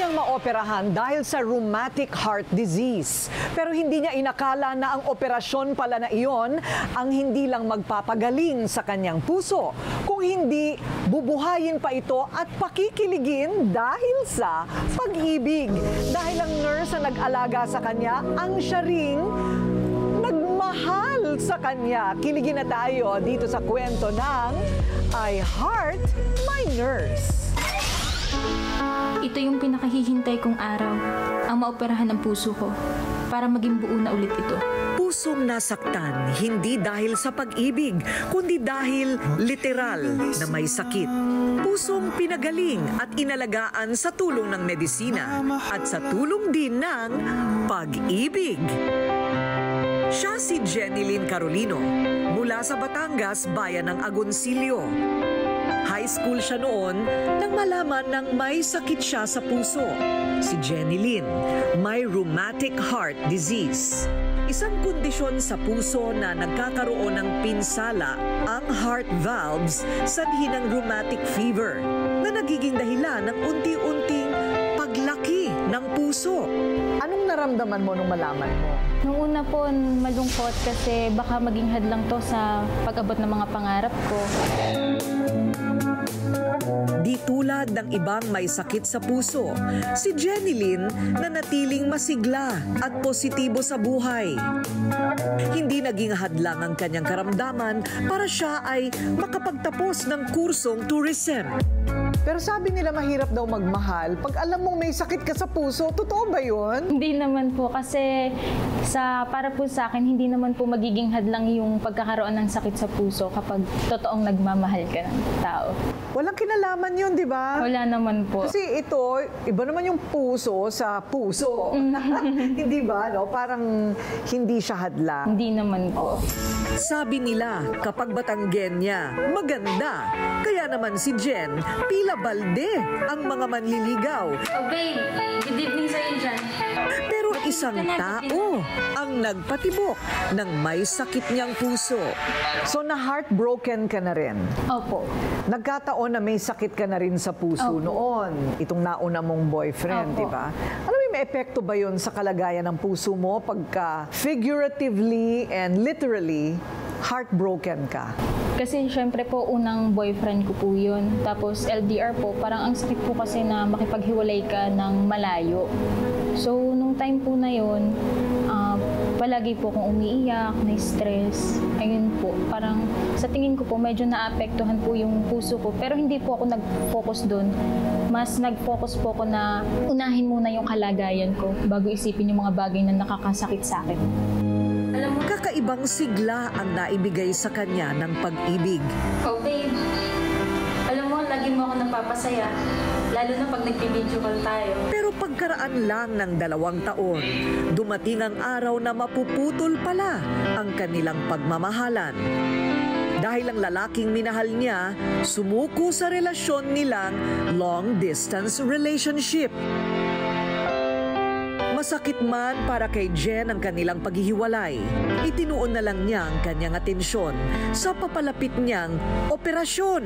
niyang maoperahan dahil sa rheumatic heart disease. Pero hindi niya inakala na ang operasyon pala na iyon ang hindi lang magpapagaling sa kanyang puso, kung hindi bubuhayin pa ito at pakikiligin dahil sa pag-ibig. Dahil ang nurse na nag-alaga sa kanya, ang siya ring nagmahal sa kanya. Kiligin na tayo dito sa kwento ng I Heart My Nurse. Ito yung pinakahihintay kong araw, ang maoperahan ng puso ko, para maging buo na ulit ito. Pusong nasaktan, hindi dahil sa pag-ibig, kundi dahil literal na may sakit. Pusong pinagaling at inalagaan sa tulong ng medisina at sa tulong din ng pag-ibig. Siya si Jenilyn Carolino, mula sa Batangas, bayan ng Agoncillo. High school siya noon nang malaman ng may sakit siya sa puso. Si Jenilyn, may rheumatic heart disease. Isang kondisyon sa puso na nagkakaroon ng pinsala ang heart valves sanhi ng rheumatic fever na nagiging dahilan ng unti-unting paglaki ng puso. Anong naramdaman mo nung malaman mo? Nung una po, malungkot kasi baka maging hadlang to sa pag-abot ng mga pangarap ko. Di tulad ng ibang may sakit sa puso, si Jenilyn nanatiling masigla at positibo sa buhay. Hindi naging hadlang ang kanyang karamdaman para siya ay makapagtapos ng kursong tourism. Pero sabi nila mahirap daw magmahal pag alam mong may sakit ka sa puso. Totoo ba yun? Hindi naman po kasi para po sa akin, hindi naman po magiging hadlang yung pagkakaroon ng sakit sa puso kapag totoong nagmamahal ka ng tao. Walang kinalaman yun, di ba? Wala naman po. Kasi ito, iba naman yung puso sa puso. Hindi ba? No? Parang hindi siya hadlang. Hindi naman po. Sabi nila, kapag Batanggenya, maganda. Kaya naman si Jen, pila balde ang mga manliligaw. Oh babe, good evening sa'yo dyan. Pero isang tao ang nagpatibok ng may sakit niyang puso. So na-heartbroken ka na rin? Opo. Nagkataon na may sakit ka na rin sa puso noon. Itong nauna mong boyfriend, di ba? Alam mo, may epekto ba yun sa kalagayan ng puso mo pagka figuratively and literally heartbroken ka? Kasi syempre po, unang boyfriend ko po yun. Tapos LDR po, parang ang sakit po kasi na makipaghiwalay ka ng malayo. So, nung time po na yun, palagi po akong umiiyak, na-stress. Ayun po, parang sa tingin ko po, medyo naapektuhan po yung puso ko. Pero hindi po ako nag-focus doon. Mas nag-focus po ako na unahin muna yung kalagayan ko bago isipin yung mga bagay na nakakasakit sa akin. Alam mo, kakaibang sigla ang naibigay sa kanya ng pag-ibig. Oh babe, alam mo, lagi mo ako napapasaya. Lalo na pag nag-video call tayo. Pero pagkaraan lang ng 2 taon, dumating ang araw na mapuputol pala ang kanilang pagmamahalan. Dahil ang lalaking minahal niya, sumuko sa relasyon nilang long-distance relationship. Masakit man para kay Jen ang kanilang paghihiwalay, itinuon na lang niya ang kanyang atensyon sa papalapit niyang operasyon.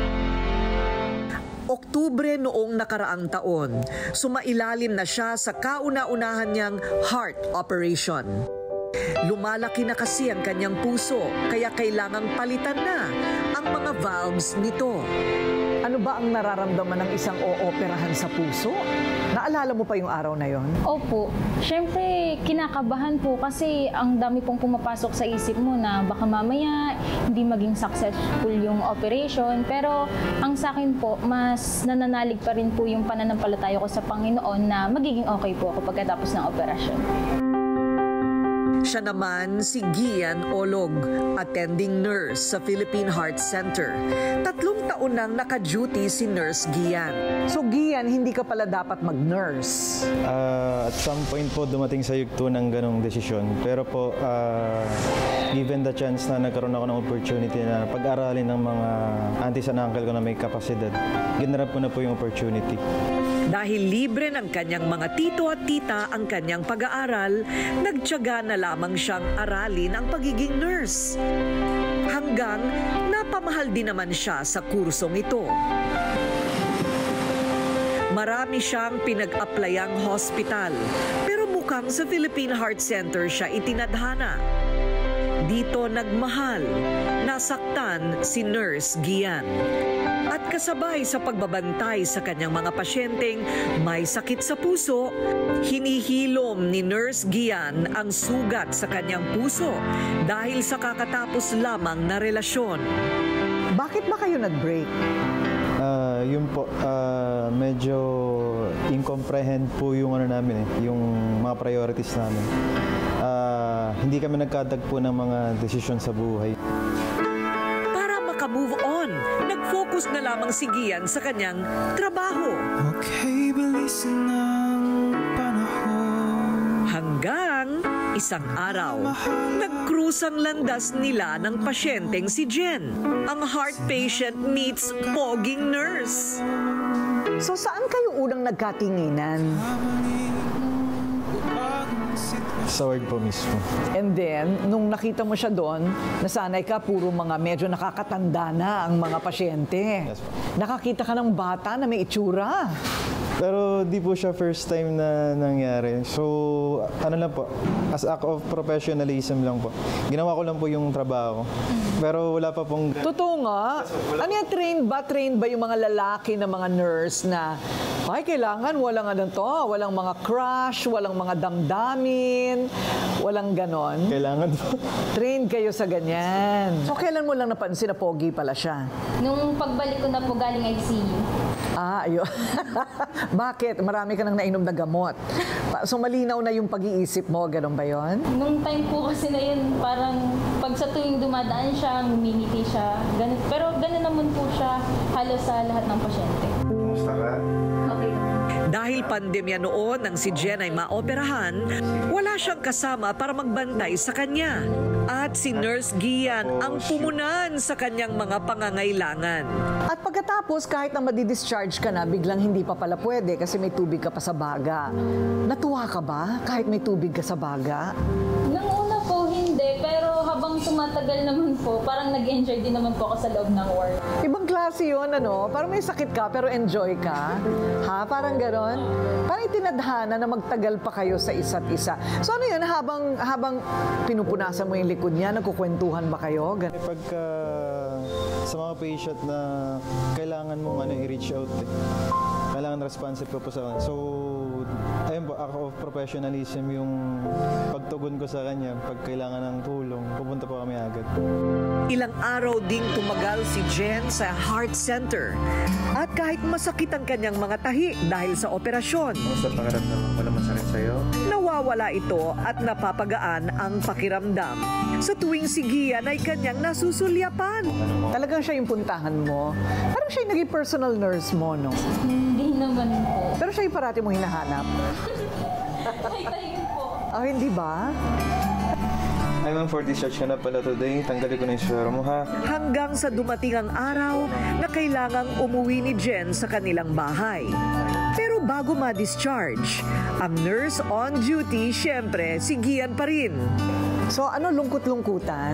Oktubre noong nakaraang taon, sumailalim na siya sa kauna-unahan niyang heart operation. Lumalaki na kasi ang kanyang puso, kaya kailangang palitan na ang mga valves nito. Ano ba ang nararamdaman ng isang ooperahan sa puso? Naalala mo pa yung araw na yon? Opo. Siyempre, kinakabahan po kasi ang dami pong pumapasok sa isip mo na baka mamaya hindi maging successful yung operation. Pero ang sa akin po, mas nananalig pa rin po yung pananampalataya ko sa Panginoon na magiging okay po ako pagkatapos ng operasyon. Siya naman si Gian Olog, attending nurse sa Philippine Heart Center. 3 taon nang naka-duty si Nurse Gian. So Gian, hindi ka pala dapat mag-nurse? At some point po dumating sa yugto ng ganong desisyon. Pero po, given the chance na nagkaroon ako ng opportunity na pag-aralin ng mga aunties and uncle ko na may kapasidad, ginarap ko na po yung opportunity. Dahil libre ng kanyang mga tito at tita ang kanyang pag-aaral, nagtiyaga na lamang siyang aralin ang pagiging nurse. Hanggang napamahal din naman siya sa kursong ito. Marami siyang pinag-aplayang hospital, pero mukhang sa Philippine Heart Center siya itinadhana. Dito nagmahal, nasaktan si Nurse Gian. At kasabay sa pagbabantay sa kanyang mga pasyenteng may sakit sa puso, hinihilom ni Nurse Gian ang sugat sa kanyang puso dahil sa kakatapos lamang na relasyon. Bakit ba kayo nag-break? Yun po, medyo incomprehend po yung namin yung mga priorities namin. Hindi kami nagkatagpo ng mga desisyon sa buhay. Para makamove on, nag-focus na lamang si Gian sa kanyang trabaho. Okay, bilisan ng panahon. Hanggang isang araw, nag-cruise ang landas nila ng pasyenteng si Jen, ang heart patient meets poging nurse. So saan kayo unang nagkatinginan? Sa ward po mismo. And then, nung nakita mo siya doon, nasanay ka, puro mga medyo nakakatanda na ang mga pasyente. Yes, po. Nakakita ka ng bata na may itsura. Pero di po siya first time na nangyari. So, ano lang po, as act of professionalism lang po. Ginawa ko lang po yung trabaho. Pero wala pa pong... Totoo nga. Ano yan, trained ba yung mga lalaki na mga nurse na, ay, kailangan walang ano to, walang mga crush, walang mga damdamin, walang ganon. Kailangan po. Trained kayo sa ganyan. So, kailan mo lang napansin na pogi pala siya? Nung pagbalik ko na po galing ICU, Ayun. Bakit? Marami ka nang nainom na gamot. So, malinaw na yung pag-iisip mo. Ganon ba yun? nung time po kasi na yun, parang pag sa tuwing dumadaan siya, ngumingiti siya. Ganun. Pero ganun naman po siya halos sa lahat ng pasyente. Kumusta ka? Okay. Dahil pandemya noon nang si Jen ay maoperahan, wala siyang kasama para magbantay sa kanya. At si Nurse Gian ang pumunan sa kanyang mga pangangailangan. At pagkatapos, kahit na madidischarge ka na, biglang hindi pa pala pwede kasi may tubig ka pa sa baga. Natuwa ka ba kahit may tubig ka sa baga? Nung una po, hindi. Pero habang tumatagal naman po, parang nag-enjoy din naman po ako sa loob ng ward. Ibang klase yun, ano? Parang may sakit ka pero enjoy ka. Ha? Parang ganon? Parang itinadhana na magtagal pa kayo sa isa't isa. So ano yun, habang pinupunasan mo yung likod niya, nagkukwentuhan ba kayo? Pagka sa mga patient na kailangan mong i-reach out, kailangan responsive ko po sa kanya. So, ayun po, ako of professionalism yung pagtugon ko sa kanya. Pag kailangan ng tulong, pupunta po kami agad. Ilang araw ding tumagal si Jen sa heart center. At kahit masakit ang kanyang mga tahi dahil sa operasyon, Kumusta pakiramdam? Wala masakit sa'yo? nawawala ito at napapagaan ang pakiramdam. Sa tuwing si Gian ay kanyang nasusulyapan. Talagang siya yung puntahan mo. Parang siya yung naging personal nurse mo, no? Hindi naman po. Pero siya yung parati mo hinahanap. Tay-tayin po. Ah, hindi ba? Ay ma'am, for discharge ka na pala today. Tanggalin ko na yung suwero mo ha. Hanggang sa dumating ang araw na kailangang umuwi ni Jen sa kanilang bahay. Pero bago ma-discharge, ang nurse on duty, syempre, si Gian pa rin. So, ano, lungkot-lungkutan?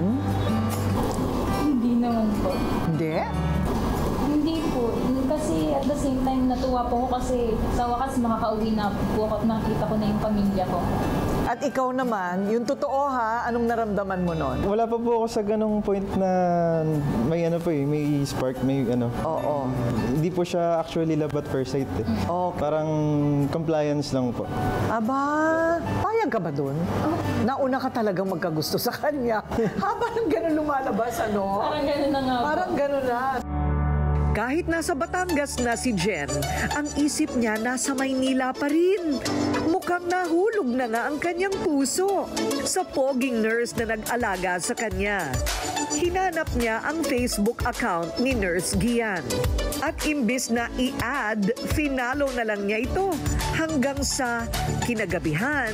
Hindi naman po. Hindi? Hindi po. Kasi at the same time, natuwa po ako kasi sa wakas makakauwi na po ako at makikita ko na yung pamilya ko. At ikaw naman, yung totoo ha, anong naramdaman mo nun? Wala pa po ako sa ganong point na may may spark, may Oo. Hindi po siya actually love at first sight eh. Okay. Parang compliance lang po. Aba, payag ka ba dun? Nauna ka talagang magkagusto sa kanya. Habang ganun lumalabas, ano? Parang gano'n na nga po. Parang ganun na. Kahit nasa Batangas na si Jen, ang isip niya nasa Maynila pa rin. Mukhang nahulog na nga ang kanyang puso sa poging nurse na nag-alaga sa kanya. Hinanap niya ang Facebook account ni Nurse Gian. At imbis na i-add, finalo na lang niya ito hanggang sa kinagabihan.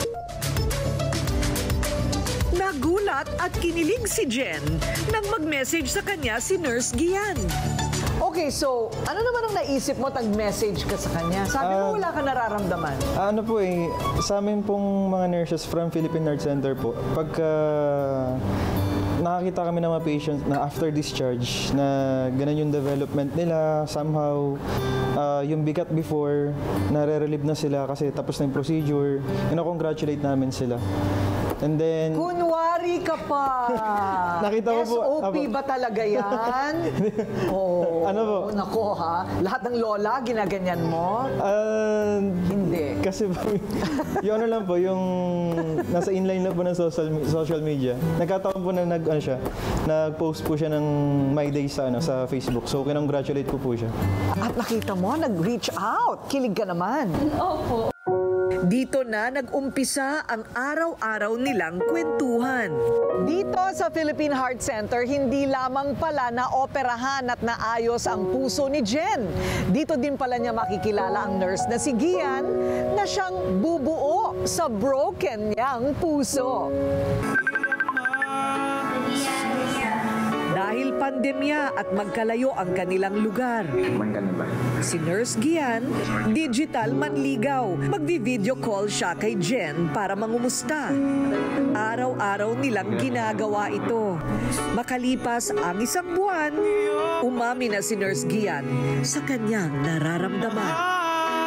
Nagulat at kinilig si Jen nang mag-message sa kanya si Nurse Gian. Okay, so, ano naman ang naisip mo tag-message ka sa kanya? Sabi mo wala ka nararamdaman. Ano po sa amin pong mga nurses from Philippine Heart Center po, pagka nakakita kami ng mga patients na after discharge na ganun yung development nila. Somehow, yung bigat before, nare-relieve na sila kasi tapos na yung procedure. Congratulate namin sila. And then, Kunwari ka pa. Nakita mo po, SOP ba talaga yan? Oo. Ano po? Nako ha. Lahat ng lola, ginaganyan mo? Hindi. Kasi yung ano lang po, yung nasa inline lang po ng social media. Nagkataon po na nag-post po siya ng My Day sa Facebook. So, kinongratulate ko po siya. At nakita mo, nag-reach out. Kilig ka naman. Opo. Dito na nag-umpisa ang araw-araw nilang kwentuhan. Dito sa Philippine Heart Center, hindi lamang pala na operahan at naayos ang puso ni Jen. Dito din pala niya makikilala ang nurse na si Gian na siyang bubuo sa broken niyang puso. Dahil pandemya at magkalayo ang kanilang lugar. Si Nurse Gian, digital manligaw. Magvi-video call siya kay Jen para mangumusta. Araw-araw nilang ginagawa ito. Makalipas ang isang buwan, umamin na si Nurse Gian sa kanyang nararamdaman.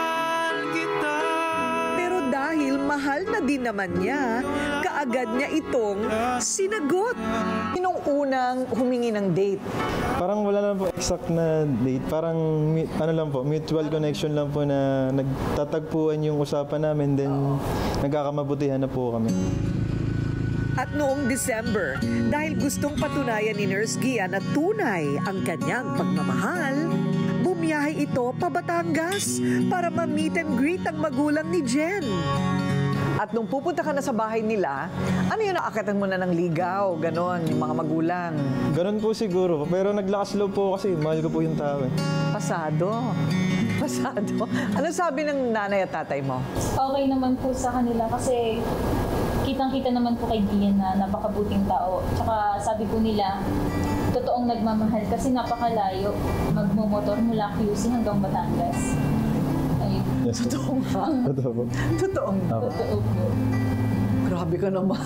Pero dahil mahal na din naman niya, kaagad niya itong sinagot. Sinong unang humingi ng date? Parang wala lang po exact na date. Parang mutual connection lang po na nagtatagpuan yung usapan namin, then nagkakamabutihan na po kami. At noong December, dahil gustong patunayan ni Nurse Gian na tunay ang kanyang pagmamahal, bumiyahe ito pa Batangas para ma-meet and greet ang magulang ni Jen. At nung pupunta ka na sa bahay nila, ano yun, naakatan mo na ng ligaw, ganon, yung mga magulang? Ganon po siguro, pero naglakas loob po kasi mahal ko po yung tao eh. Pasado. Pasado. Ano sabi ng nanay at tatay mo? Okay naman po sa kanila kasi kitang-kita naman po kay Gian na napakabuting tao. Tsaka sabi po nila, totoong nagmamahal kasi napakalayo. Magmumotor mula QC hanggang Batangas. Ayun. Yes. Totoo nga. Totoo po. Totoo nga. Totoo po. Grabe ka naman.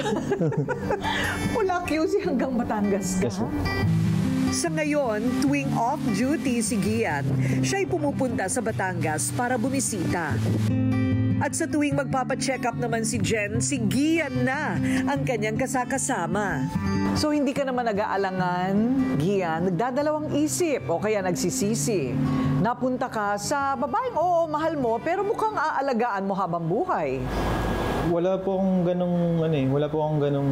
Mula QC hanggang Batangas ka. Yes, po. Sa ngayon, tuwing off-duty si Gian, siya'y pumupunta sa Batangas para bumisita. At sa tuwing magpapacheck up naman si Jen, si Gian na ang kanyang kasakasama. So hindi ka naman nag-aalangan, Gian, nagdadalawang isip o kaya nagsisisi. Napunta ka sa babaeng oo, mahal mo, pero mukhang aalagaan mo habang buhay. Wala po akong ganong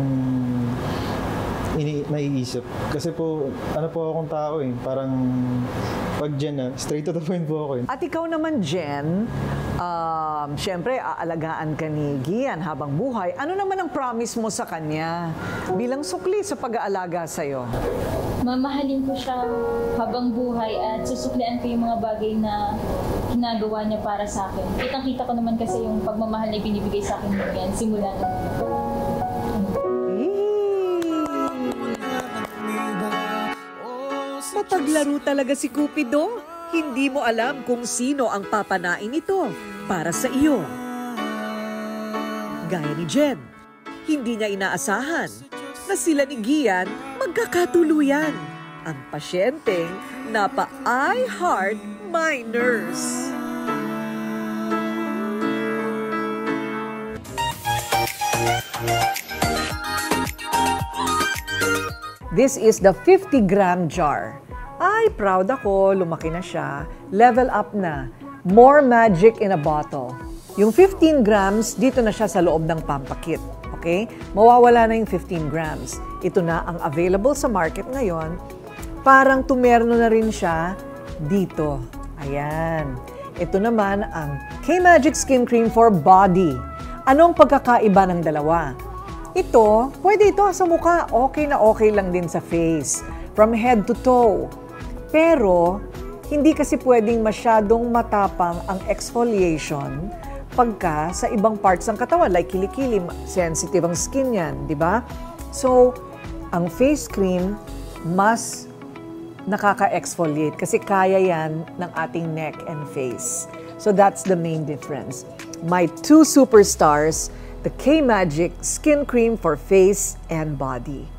naiisip. Kasi po, akong tao eh. Parang pag Jen na, straight to the point po ako eh. At ikaw naman, Jen, syempre, aalagaan ka ni Gian habang buhay. Ano naman ang promise mo sa kanya bilang sukli sa pag-aalaga sa'yo? Mamahalin ko siya habang buhay at susuklian ko yung mga bagay na ginagawa niya para sa akin. Kitang-kita ko naman kasi yung pagmamahal na ibinibigay sa akin yan simula na. Mapaglaro talaga si Cupido. Hindi mo alam kung sino ang papanain ito para sa iyo. Gaya ni Jen, hindi niya inaasahan na sila ni Gian magkakatuluyan. Ang pasyenteng napa-I Heart My Nurse. This is the 50-gram jar. Ay, proud ako. Lumaki na siya. Level up na. More magic in a bottle. Yung 15 grams, dito na siya sa loob ng pampakit. Okay? Mawawala na yung 15 grams. Ito na ang available sa market ngayon. Parang tumerno na rin siya dito. Ayan. Ito naman ang K-Magic Skin Cream for Body. Anong pagkakaiba ng dalawa? Ito, pwede ito sa mukha. Okay na okay lang din sa face. From head to toe. Pero, hindi kasi pwedeng masyadong matapang ang exfoliation pagka sa ibang parts ng katawan, like kilikili, sensitive ang skin yan, di ba? So, ang face cream mas nakaka-exfoliate kasi kaya yan ng ating neck and face. So, that's the main difference. My two superstars, the K-Magic Skin Cream for Face and Body.